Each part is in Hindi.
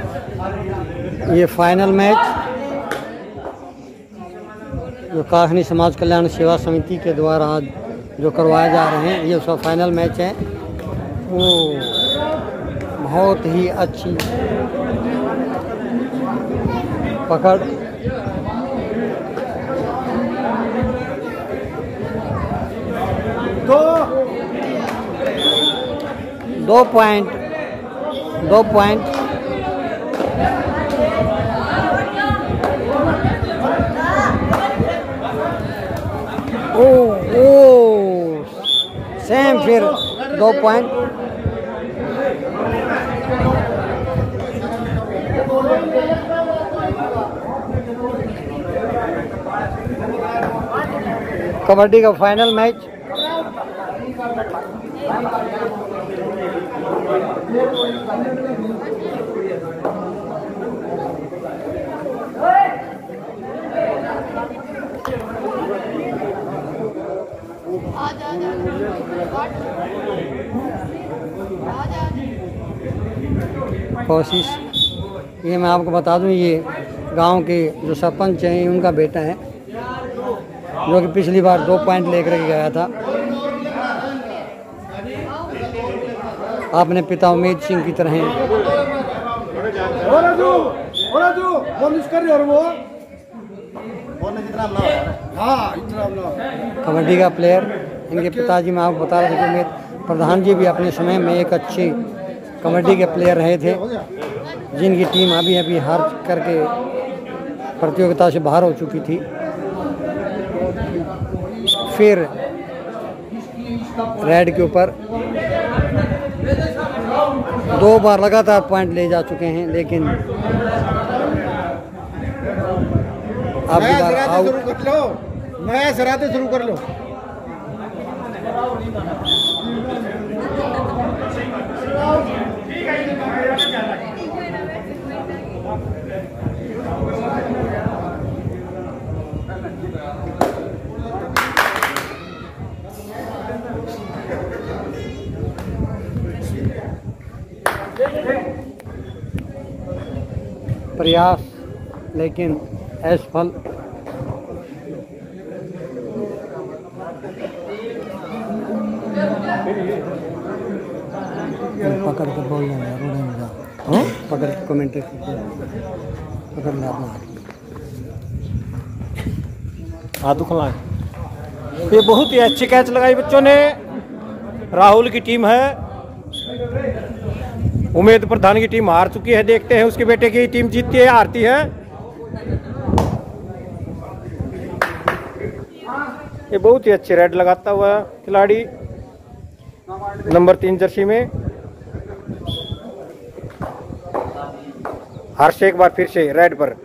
ये फाइनल मैच जो कासनी समाज कल्याण सेवा समिति के द्वारा आज जो करवाए जा रहे हैं, ये उसका फाइनल मैच है। वो बहुत ही अच्छी पकड़, दो पॉइंट ओ सेम, फिर 2 पॉइंट। कबड्डी का फाइनल मैच कोशिश। ये मैं आपको बता दूं, ये गांव के जो सरपंच हैं उनका बेटा है, जो कि पिछली बार 2 पॉइंट लेकर के गया था। आपने पिता उमेद सिंह की तरह कबड्डी का प्लेयर, इनके पिताजी मैं आपको बता रहे थे कि उमेद प्रधान जी भी अपने समय में एक अच्छी कबड्डी के प्लेयर रहे थे, जिनकी टीम अभी हार करके प्रतियोगिता से बाहर हो चुकी थी। फिर रेड के ऊपर 2 बार लगातार पॉइंट ले जा चुके हैं, लेकिन अब मैच हराते शुरू कर लो। प्रयास लेकिन असफल। पकड़ के बोल रहे हैं, पकड़ के कमेंट पकड़ ले अपना हाथ दुखला। ये बहुत ही अच्छी कैच लगाई बच्चों ने। राहुल की टीम है, उमेद प्रधान की टीम हार चुकी है। देखते हैं उसके बेटे की टीम जीतती है हारती है। ये बहुत ही अच्छी रेड लगाता हुआ खिलाड़ी नंबर 3 जर्सी में। हर्ष एक बार फिर से रेड पर।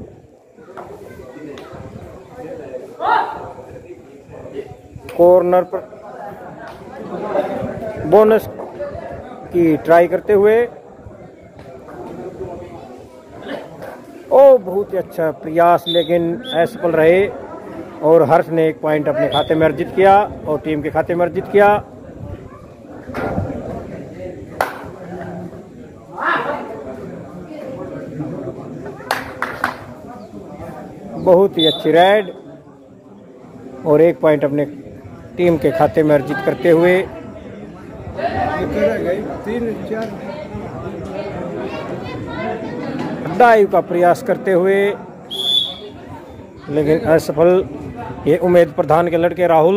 कॉर्नर पर बोनस की ट्राई करते हुए। ओ बहुत ही अच्छा प्रयास, लेकिन असफल रहे और हर्ष ने 1 पॉइंट अपने खाते में अर्जित किया और टीम के खाते में अर्जित किया। बहुत ही अच्छी रेड और 1 पॉइंट अपने टीम के खाते में अर्जित करते हुए। 3 डाइव का प्रयास करते हुए, लेकिन असफल। ये उमेद प्रधान के लड़के राहुल।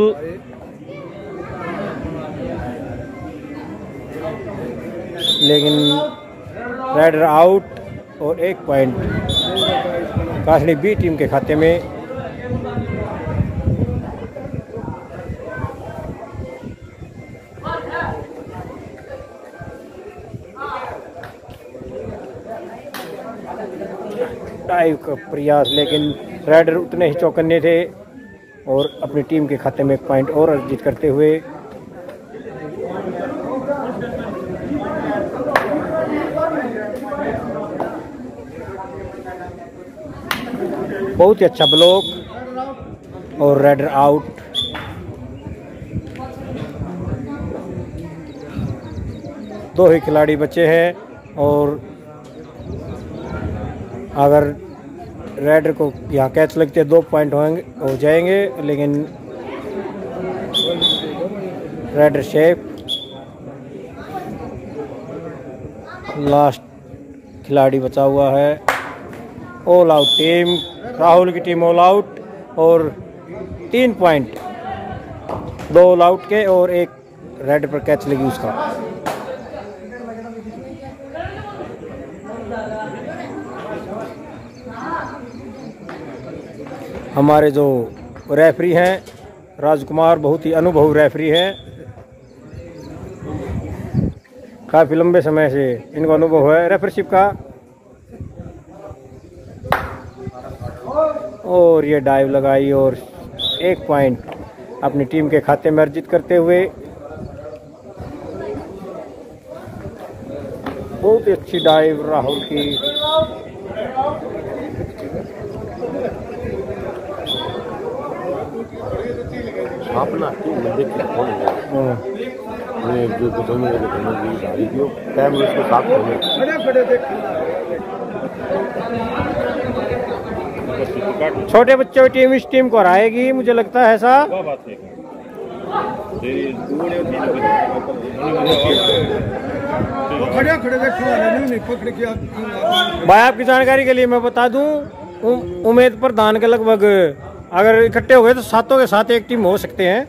लेकिन राइडर आउट और 1 पॉइंट कासनी बी टीम के खाते में। डाइव का प्रयास, लेकिन राइडर उतने ही चौकन्ने थे और अपनी टीम के खाते में 1 पॉइंट और अर्जित करते हुए। बहुत ही अच्छा ब्लॉक और राइडर आउट। दो ही खिलाड़ी बचे हैं और अगर रेडर को यहाँ कैच लगते 2 पॉइंट हो जाएंगे, लेकिन रेडर शेप लास्ट खिलाड़ी बचा हुआ है। ऑल आउट टीम, राहुल की टीम ऑल आउट और 3 पॉइंट, 2 ऑल आउट के और 1 रेड पर कैच लगी उसका। हमारे जो रेफरी हैं राजकुमार बहुत ही अनुभवी रेफरी हैं, काफ़ी लंबे समय से इनको अनुभव है रेफरशिप का। और ये डाइव लगाई और 1 पॉइंट अपनी टीम के खाते में अर्जित करते हुए। बहुत ही अच्छी डाइव राहुल की। अपना टीम में देख जो टाइम उसके साथ छोटे बच्चों की टीम इस टीम को हराएगी, मुझे लगता है ऐसा। भाई आपकी जानकारी के लिए मैं बता दूं, उम्मीद प्रधान के लगभग अगर इकट्ठे हो गए तो 7 के साथ एक टीम हो सकते हैं।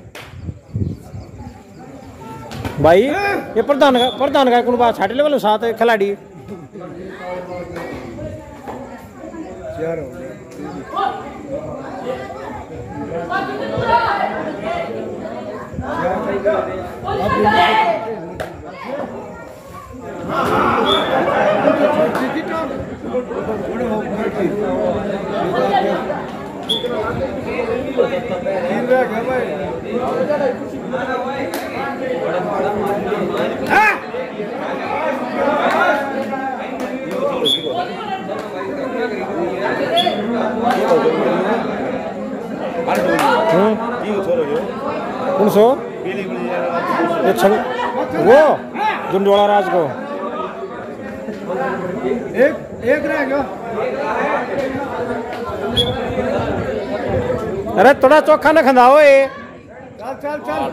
भाई ये प्रधान का कौन बात छाटे लेवल 7 खिलाड़ी। कौन सो वो जुंडोला राज को एक रह गया। अरे थोड़ा चोखा न खंदाओ ये। चल चल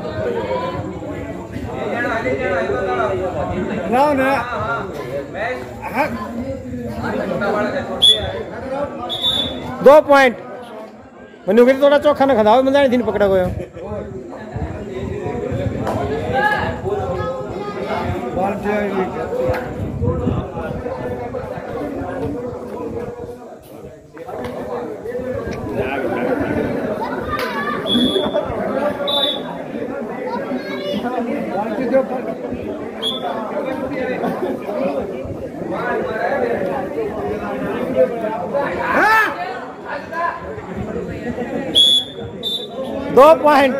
दो पॉइंट मनु के थोड़ा चोखा न खंदाओ, मजा नहीं पकड़ा गयो। दो पॉइंट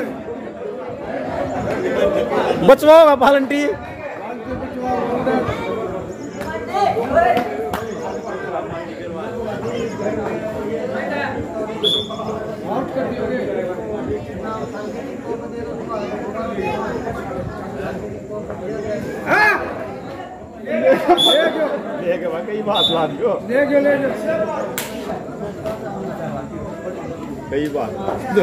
बचवा होगा पालंटी। कई बात ला दियो, कई बात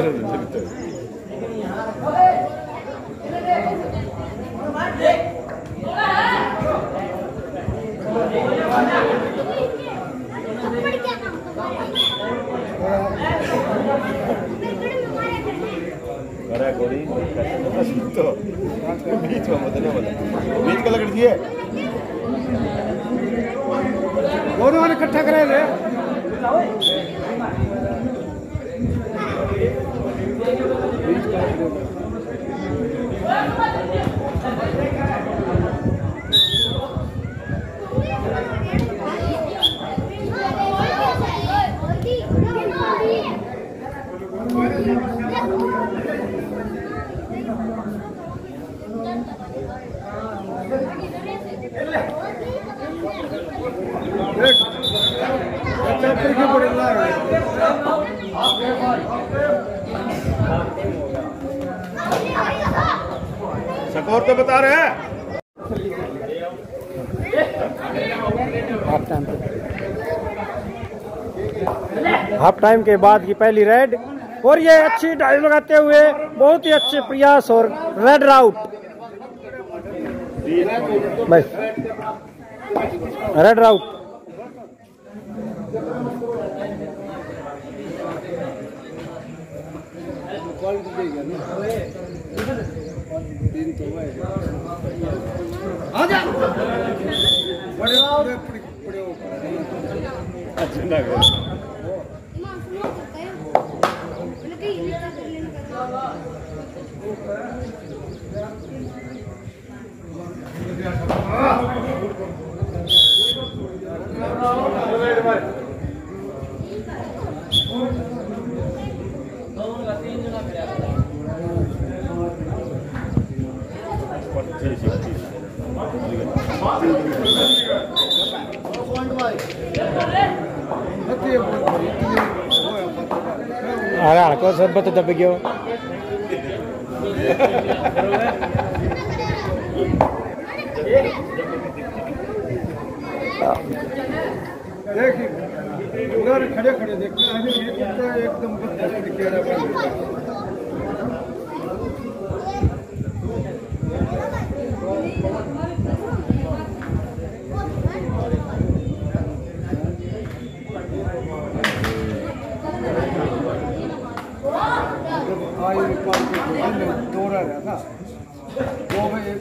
बीच में मत ना बोला, बीच का लकड़ी है दोनों ने इकट्ठा कराए थे। स्कोर तो बता रहे हैं। हाफ टाइम के बाद की पहली रेड, और ये अच्छी ड्राइव लगाते हुए बहुत ही अच्छे प्रयास और रेड आउट। बस रेड आउट। अरे हड़को सब तो दब गयो। खड़े खड़े देखना एकदम दौड़ा रहा था वो भाई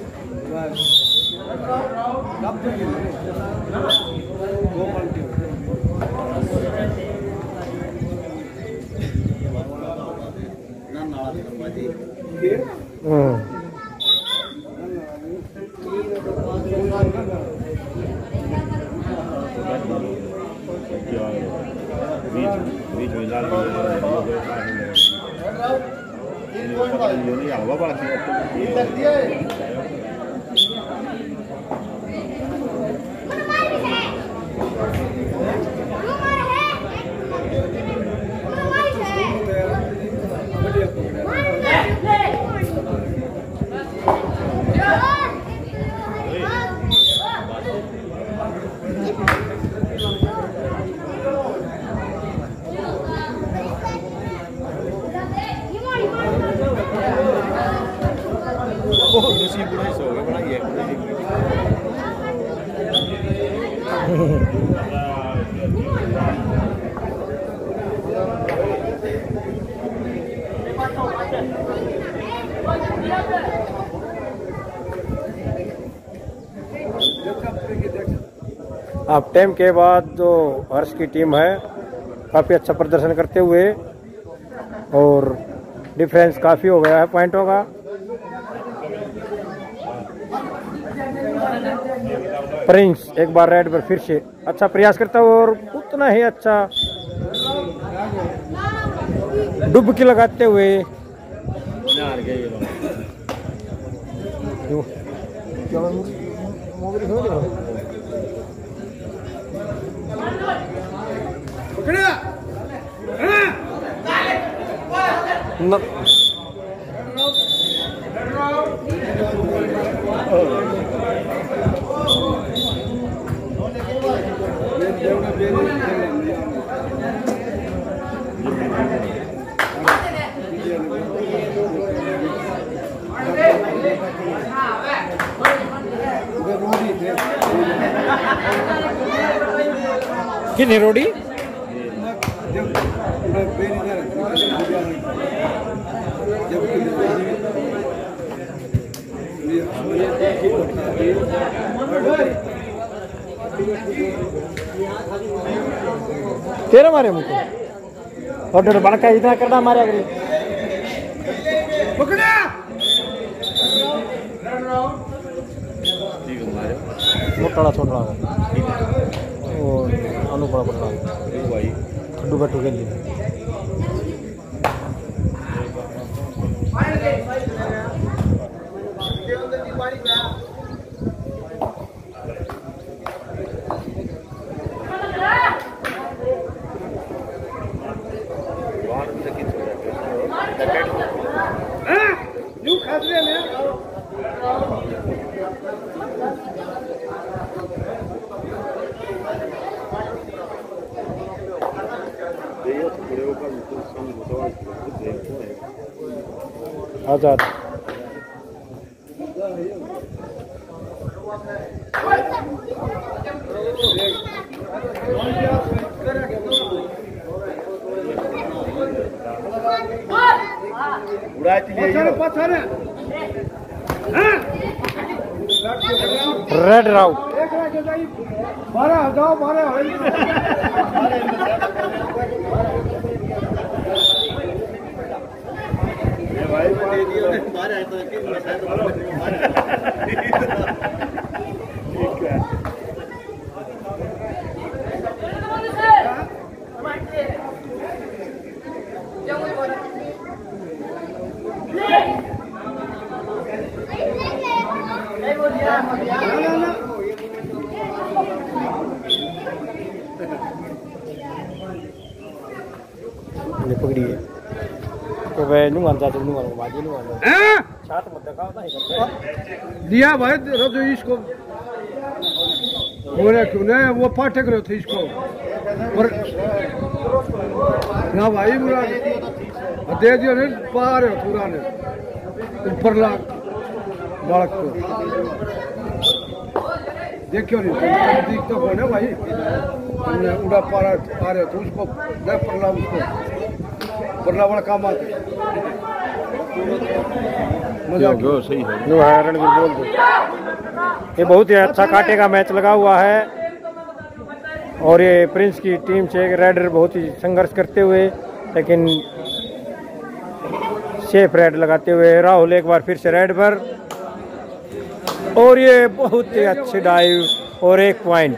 हाफ टाइम के बाद जो हर्ष की टीम है काफ़ी अच्छा प्रदर्शन करते हुए, और डिफरेंस काफ़ी हो गया है पॉइंटों का। प्रिंस एक बार रेड पर फिर से अच्छा प्रयास करता हुआ और उतना ही अच्छा डुबकी लगाते हुए कितनी रोडी तेरा मारे मुझको और बड़का इतना करना मारे अगली मोटा छोटा और आलू बड़ा बड़ा खड्डू बट्टू के लिए आजाद रेड राउट। पकड़ी है तो वह नुमान जाते नुमान को बाजी नुमान छात मत दिखाओ नहीं दिया भाई रखो इसको बोले क्यों नहीं वो पाठक रहे थे इसको पर ना भाई बुरा दे दियो ने पार है पूरा ने ऊपर लाग बालक को देखियो नहीं दिखता को ना भाई हमने उड़ा पारा आ रहे तो उसको दे परला उसको परला वाला काम आता मजा क्यों सही है नो है रणवीर बोल दो। ये बहुत ही अच्छा कांटे का मैच लगा हुआ है और ये प्रिंस की टीम से रेडर बहुत ही संघर्ष करते हुए लेकिन सेफ रेड लगाते हुए राहुल एक बार फिर से रेड पर और ये बहुत ही अच्छी डाइव और 1 पॉइंट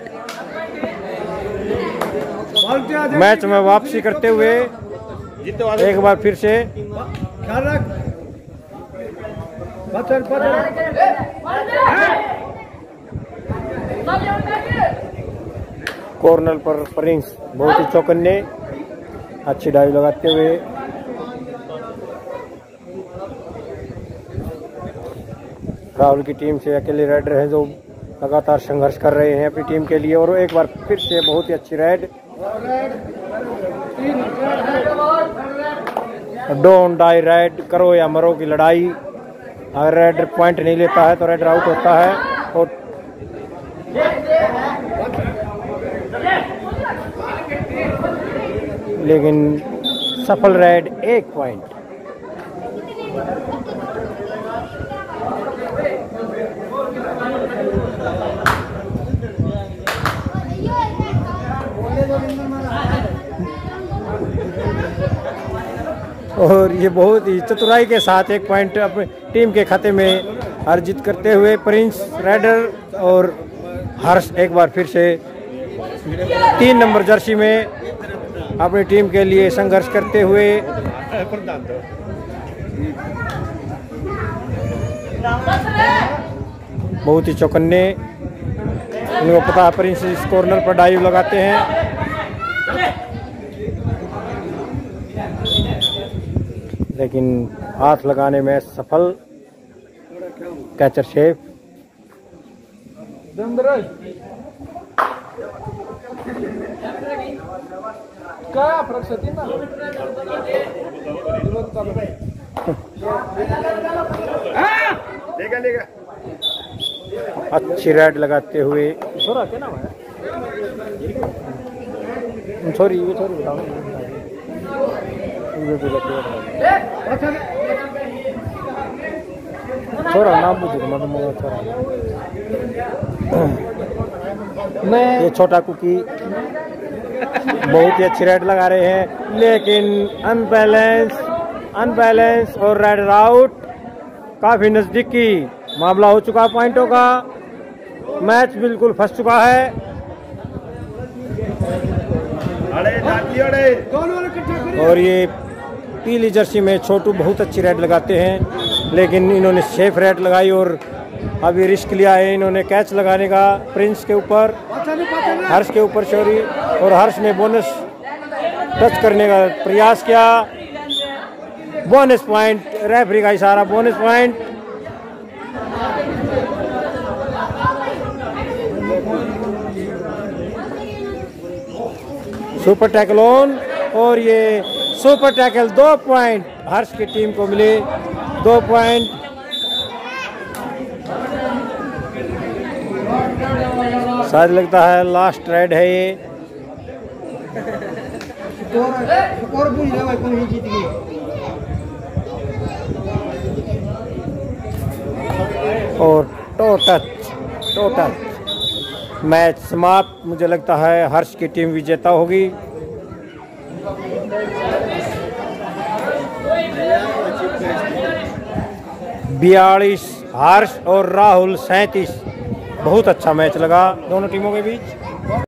मैच में वापसी करते हुए एक बार फिर से ख्याल रख बचन कॉर्नर पर प्रिंस बहुत ही चौकन्ने अच्छी डाइव लगाते हुए राहुल की टीम से अकेले राइडर हैं जो लगातार संघर्ष कर रहे हैं अपनी टीम के लिए और एक बार फिर से बहुत ही अच्छी राइड डोंट डाई राइड करो या मरो की लड़ाई। अगर राइडर पॉइंट नहीं लेता है तो राइडर आउट होता है और लेकिन सफल राइड 1 पॉइंट। और ये बहुत ही चतुराई के साथ 1 पॉइंट अपनी टीम के खाते में अर्जित करते हुए प्रिंस राइडर और हर्ष एक बार फिर से 3 नंबर जर्सी में अपनी टीम के लिए संघर्ष करते हुए बहुत ही चौकन्ने। उनको पता है प्रिंस इस कॉर्नर पर डाइव लगाते हैं लेकिन हाथ लगाने में सफल कैचर शेफ। अच्छी राइड लगाते हुए छोरा क्या नाम है छोरी ये छोरी बताओ छोरा नाम पूछो छोरा ये छोटा कुकी बहुत ही अच्छी राइड लगा रहे हैं लेकिन अनबैलेंस और राइडर आउट। काफी नजदीकी मामला हो चुका पॉइंटों का। मैच बिल्कुल फंस चुका है। और ये पीली जर्सी में छोटू बहुत अच्छी राइड लगाते हैं लेकिन इन्होंने सेफ राइड लगाई और अभी रिस्क लिया है इन्होंने कैच लगाने का प्रिंस के ऊपर, हर्ष के ऊपर सॉरी, और हर्ष ने बोनस टच करने का प्रयास किया। बोनस पॉइंट, रेफरी का इशारा, bonus point. Super tackle on और ये सुपर टैकल 2 पॉइंट हर्ष की टीम को मिले। 2 पॉइंट। शायद लगता है लास्ट राइड है ये। और टोटल मैच समाप्त। मुझे लगता है हर्ष की टीम विजेता होगी। बयालीस हर्ष और राहुल 37। बहुत अच्छा मैच लगा दोनों टीमों के बीच।